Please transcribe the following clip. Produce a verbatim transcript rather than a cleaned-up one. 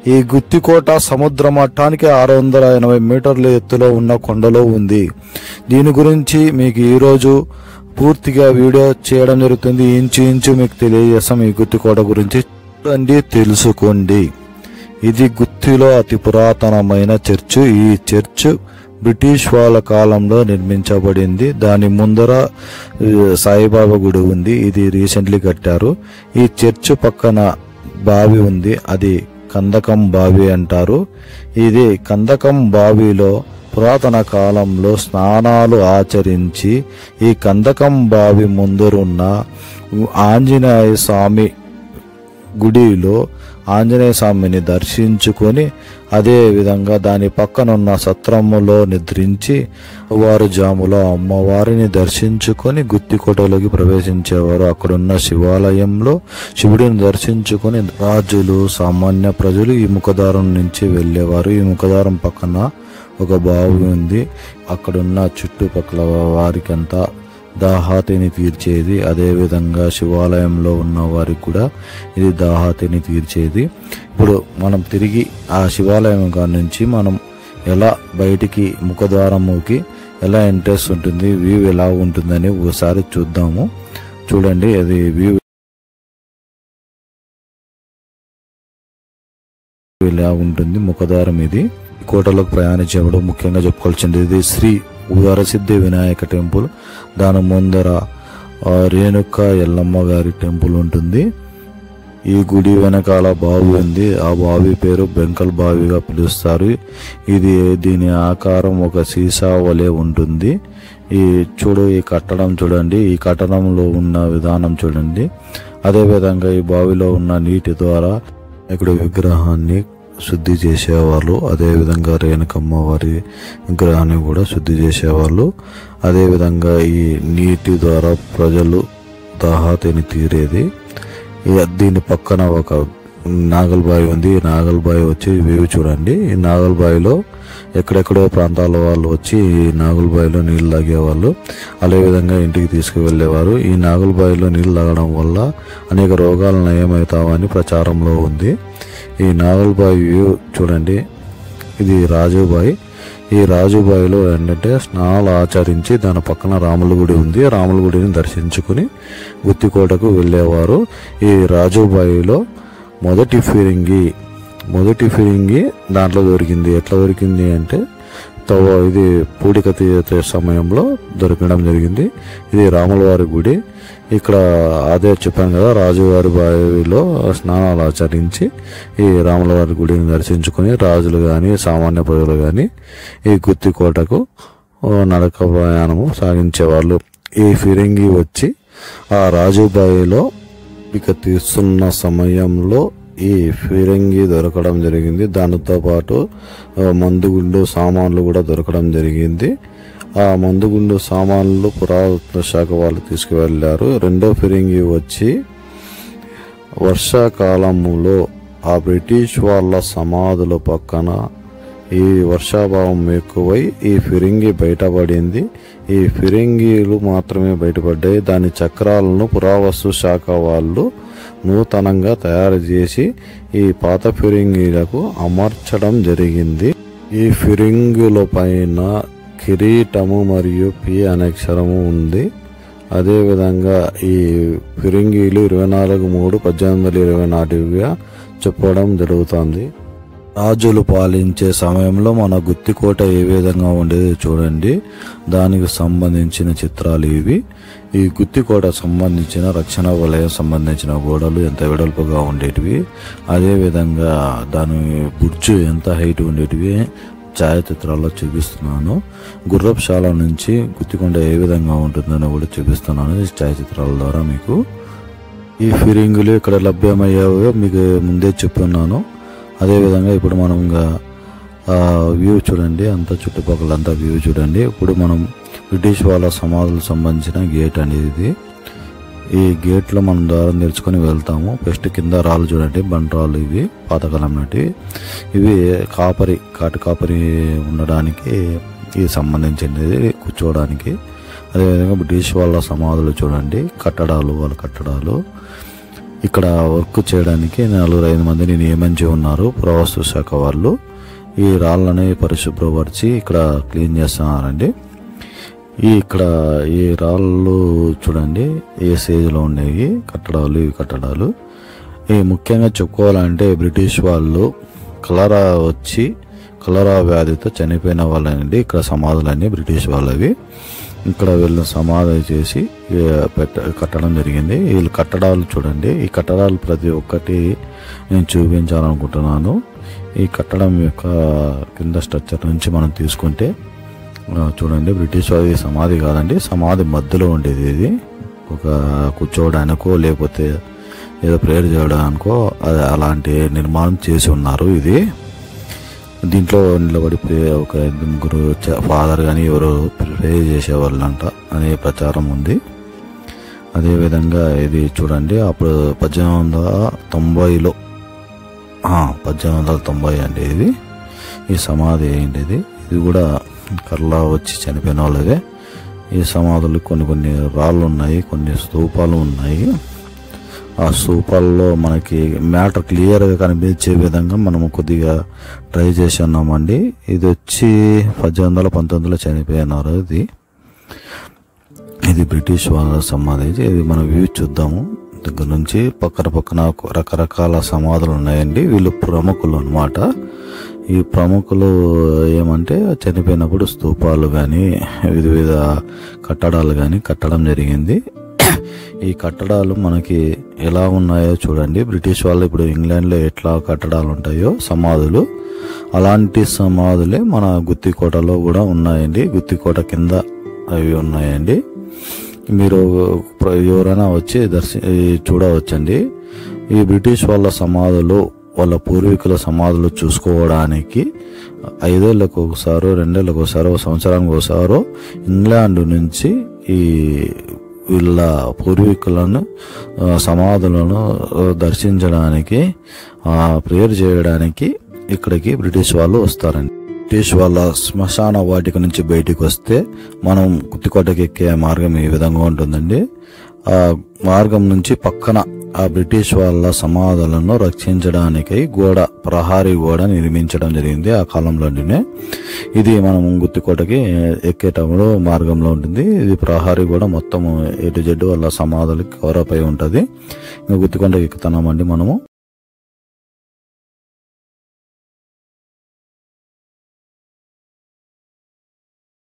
ఈ గుత్తికోట సముద్ర మట్టానికి ఆరు వందల ఎనభై మీటర్ల ఎత్తులో ఉన్న కొండలో ఉంది. దీని గురించి మీకు ఈరోజు పూర్తిగా వీడియో చేయడం జరుగుతుంది. ఇంచు ఇంచు మీకు తెలియజేస్తాం ఈ గుత్తికోట గురించి. చూడండి, తెలుసుకోండి. ఇది గుత్తిలో అతి పురాతనమైన చర్చ్. ఈ చర్చ్ బ్రిటిష్ వాళ్ళ కాలంలో నిర్మించబడింది. దాని ముందర సాయిబాబా గుడి ఉంది. ఇది రీసెంట్లీ కట్టారు. ఈ చర్చ్ పక్కన బావి ఉంది. అది కందకం బావి అంటారు. ఇది కందకం బావిలో పురాతన కాలంలో స్నానాలు ఆచరించి ఈ కందకం బావి ముందరున్న ఆంజనేయ స్వామి గుడిలో ఆంజనేయ స్వామిని దర్శించుకొని అదే విధంగా దాని పక్కనున్న సత్రములో నిద్రించి వారు జాములో అమ్మవారిని దర్శించుకొని గుత్తికోటలోకి ప్రవేశించేవారు. అక్కడున్న శివాలయంలో శివుడిని దర్శించుకొని రాజులు, సామాన్య ప్రజలు ఈ ముఖద్వారం నుంచి వెళ్ళేవారు. ఈ ముఖద్వారం పక్కన ఒక బావి ఉంది. అక్కడున్న చుట్టుపక్కల వారికంతా దాహాతిని తీర్చేది. అదేవిధంగా శివాలయంలో ఉన్న వారికి కూడా ఇది దాహాతిని తీర్చేది. ఇప్పుడు మనం తిరిగి ఆ శివాలయం కాడ నుంచి మనం ఎలా బయటికి ముఖద్వారముకి ఎలా ఎంట్రెన్స్ ఉంటుంది, వ్యూ ఎలా ఉంటుందని ఒకసారి చూద్దాము. చూడండి, అది వ్యూ ఇలా ఉంటుంది. ముఖద్వారం ఇది. కోటలోకి ప్రయాణించేప్పుడు ముఖ్యంగా చెప్పుకోవాల్సింది ఇది శ్రీ వరసిద్ధి వినాయక టెంపుల్. దాని ముందర రేణుక ఎల్లమ్మ గారి టెంపుల్ ఉంటుంది. ఈ గుడి వెనకాల బావి ఉంది. ఆ బావి పేరు బెంకల్ బావిగా పిలుస్తారు. ఇది దీని ఆకారం ఒక సీసా వలె ఉంటుంది. ఈ చూడు ఈ కట్టడం చూడండి, ఈ కట్టడంలో ఉన్న విధానం చూడండి. అదేవిధంగా ఈ బావిలో ఉన్న నీటి ద్వారా ఇక్కడ విగ్రహాన్ని శుద్ధి చేసేవాళ్ళు. అదేవిధంగా రేణుకమ్మ వారి విగ్రహాన్ని కూడా శుద్ధి చేసేవాళ్ళు. అదేవిధంగా ఈ నీటి ద్వారా ప్రజలు దాహాతిని తీరేది. దీని పక్కన ఒక నాగల్బాయి ఉంది. ఈ నాగల్బాయి వచ్చి వ్యూ చూడండి. ఈ నాగల్బాయిలో ఎక్కడెక్కడో ప్రాంతాల వాళ్ళు వచ్చి ఈ నాగులబాయిలో నీళ్లు తాగేవాళ్ళు. అదేవిధంగా ఇంటికి తీసుకువెళ్ళేవారు. ఈ నాగులబాయిలో నీళ్లు తాగడం వల్ల అనేక రోగాలు నయమవుతామని ప్రచారంలో ఉంది. ఈ నాగులబాయి వ్యూ చూడండి. ఇది రాజుబాయి. ఈ రాజుబాయిలో ఏంటంటే స్నానాలు ఆచరించి దాని పక్కన రాముల గుడి ఉంది. రాముల గుడిని దర్శించుకుని గుత్తికోటకు వెళ్ళేవారు. ఈ రాజుబాయిలో మొదటి ఫిరింగి మొదటి ఫిరింగి దాంట్లో దొరికింది. ఎట్లా దొరికింది అంటే తవ ఇది పూడిక తీసే సమయంలో దొరకడం జరిగింది. ఇది రాములవారి గుడి. ఇక్కడ అదే చెప్పాను కదా, రాజువారి బావిలో స్నానాలు ఆచరించి ఈ రాములవారి గుడిని దర్శించుకుని రాజులు కానీ సామాన్య ప్రజలు కానీ ఈ గుత్తికోటకు నడక ప్రయాణము సాగించేవాళ్ళు. ఈ ఫిరింగి వచ్చి ఆ రాజుబాయిలో ఇక తీస్తున్న సమయంలో ఈ ఫిరంగి దొరకడం జరిగింది. దానితో పాటు మందుగుండు సామాన్లు కూడా దొరకడం జరిగింది. ఆ మందుగుండు సామాన్లు పురాతత్వ శాఖ వాళ్ళు తీసుకువెళ్ళారు. రెండో ఫిరంగి వచ్చి వర్షాకాలంలో ఆ బ్రిటిష్ వాళ్ళ సమాధుల పక్కన ఈ వర్షాభావం ఎక్కువై ఈ ఫిరంగి బయటపడింది. ఈ ఫిరంగిలు మాత్రమే బయటపడ్డాయి. దాని చక్రాలను పురావస్తు శాఖ వాళ్ళు నూతనంగా తయారు చేసి ఈ పాత ఫిరంగిలకు అమర్చడం జరిగింది. ఈ ఫిరంగుల పైన కిరీటము మరియు పి అనే అక్షరము ఉంది. అదేవిధంగా ఈ ఫిరంగీలు ఇరవై నాలుగు మూడు పద్దెనిమిది వందల ఇరవై నాటివిగా చెప్పడం జరుగుతుంది. రాజులు పాలించే సమయంలో మన గుత్తికోట ఏ విధంగా ఉండేది చూడండి. దానికి సంబంధించిన చిత్రాలు ఇవి. ఈ గుత్తికోట సంబంధించిన రక్షణ వలయం సంబంధించిన గోడలు ఎంత వెడల్పుగా ఉండేటివి, అదేవిధంగా దాని బుర్జు ఎంత హైట్ ఉండేటివి ఛాయాచిత్రాల్లో చూపిస్తున్నాను. గుర్రపుశాల నుంచి గుత్తికొండ ఏ విధంగా ఉంటుందని కూడా చూపిస్తున్నాను ఈ ఛాయాచిత్రాల ద్వారా మీకు. ఈ ఫిరింగులు ఇక్కడ లభ్యమయ్యావో మీకు ముందే చెప్పున్నాను. అదేవిధంగా ఇప్పుడు మనం వ్యూ చూడండి, అంతా చుట్టుపక్కల అంతా వ్యూ చూడండి. ఇప్పుడు మనం బ్రిటిష్ వాళ్ళ సమాధులకు సంబంధించిన గేట్ అనేది ఇది. ఈ గేట్లో మనం ద్వారం తెరుచుకొని వెళ్తాము. ఫస్ట్ కింద రాళ్ళు చూడండి, బండరాళ్ళు ఇవి పాతకాలం నాటి. ఇవి కాపరి కాటు కాపరి ఉండడానికి ఇది సంబంధించినది, కూర్చోవడానికి. అదేవిధంగా బ్రిటిష్ వాళ్ళ సమాధులు చూడండి, కట్టడాలు వాళ్ళ కట్టడాలు. ఇక్కడ వర్క్ చేయడానికి నలుగురు ఐదు మందిని నియమించి ఉన్నారు పురావస్తు శాఖ వాళ్ళు. ఈ రాళ్ళని పరిశుభ్రపరిచి ఇక్కడ క్లీన్ చేస్తున్నారండి. ఈ ఇక్కడ ఈ రాళ్ళు చూడండి ఏ స్టేజ్లో ఉన్నాయి కట్టడాలు. ఈ కట్టడాలు ఈ ముఖ్యంగా చెప్పుకోవాలంటే బ్రిటిష్ వాళ్ళు కలరా వచ్చి కలరా వ్యాధితో చనిపోయిన వాళ్ళండి ఇక్కడ సమాధులన్నీ బ్రిటిష్ వాళ్ళవి. ఇక్కడ వీళ్ళు సమాధి చేసి పెట్ట కట్టడం జరిగింది. వీళ్ళు కట్టడాలు చూడండి. ఈ కట్టడాలు ప్రతి ఒక్కటి నేను చూపించాలనుకుంటున్నాను. ఈ కట్టడం యొక్క కింద స్ట్రక్చర్ నుంచి మనం తీసుకుంటే చూడండి బ్రిటిష్ వారి సమాధి కాదండి, సమాధి మధ్యలో ఉండేది. ఇది ఒక కూర్చోవడానికో లేకపోతే ఏదో ప్రేయర్ చేయడానికో అది అలాంటి నిర్మాణం చేసి ఉన్నారు. ఇది దీంట్లో నిలబడి ప్రే ఒక ముగ్గురు ఫాదర్ కానీ ఎవరు ప్రే చేసేవాళ్ళంట అనే ప్రచారం ఉంది. అదేవిధంగా ఇది చూడండి అప్పుడు పద్దెనిమిది వందల తొంభైలో పద్దెనిమిది వందల తొంభై అండి ఇది ఈ సమాధి ఏంటిది. ఇది కూడా కర్లా వచ్చి చనిపోయిన వాళ్ళదే. ఈ సమాధులు కొన్ని కొన్ని రాళ్ళు ఉన్నాయి, కొన్ని స్తూపాలు ఉన్నాయి. ఆ స్తూపాల్లో మనకి మ్యాటర్ క్లియర్గా కనిపించే విధంగా మనము కొద్దిగా ట్రై చేసి ఉన్నామండి. ఇది వచ్చి పద్దెనిమిది వందల పంతొమ్మిదిలో చనిపోయినారు. ఇది ఇది బ్రిటిష్ వాళ్ళ సమాధి. ఇది మనం వ్యూ చూద్దాము దగ్గర నుంచి. పక్కన పక్కన రకరకాల సమాధులు ఉన్నాయండి. వీళ్ళు ప్రముఖులు అన్నమాట. ఈ ప్రముఖులు ఏమంటే చనిపోయినప్పుడు స్తూపాలు కానీ వివిధ వివిధ కట్టడాలు కానీ కట్టడం జరిగింది. ఈ కట్టడాలు మనకి ఎలా ఉన్నాయో చూడండి. బ్రిటిష్ వాళ్ళు ఇప్పుడు ఇంగ్లాండ్లో ఎట్లా కట్టడాలు ఉంటాయో సమాధులు అలాంటి సమాధులే మన గుత్తికోటలో కూడా ఉన్నాయండి. గుత్తికోట కింద అవి ఉన్నాయండి. మీరు ఎవరైనా వచ్చి దర్శి చూడవచ్చండి. ఈ బ్రిటిష్ వాళ్ళ సమాధులు వాళ్ళ పూర్వీకుల సమాధులు చూసుకోవడానికి ఐదేళ్లకు ఒకసారో రెండేళ్లకు ఒకసారో సంవత్సరానికి ఒకసారో ఇంగ్లాండ్ నుంచి ఈ వీళ్ళ పూర్వీకులను సమాధులను దర్శించడానికి ప్రేయర్ చేయడానికి ఇక్కడికి బ్రిటిష్ వాళ్ళు వస్తారండి. బ్రిటిష్ వాళ్ళ శ్మశాన వాటిక నుంచి బయటికి వస్తే మనం గుత్తికోటకి ఎక్కే మార్గం ఈ విధంగా ఉంటుందండి. ఆ మార్గం నుంచి పక్కన ఆ బ్రిటిష్ వాళ్ళ సమాధులను రక్షించడానికై గోడ ప్రహారీ గోడ నిర్మించడం జరిగింది ఆ కాలంలోనే. ఇది మనం గుత్తికోటకి ఎక్కేటప్పుడు మార్గంలో ఉంటుంది. ఇది ప్రహారీ గోడ మొత్తం ఎటు జడ్డు వాళ్ళ సమాధులకి కవరప్ అయి ఉంటుంది. ఇంకా గుత్తికోటకి ఎక్కుతున్నామండి మనము.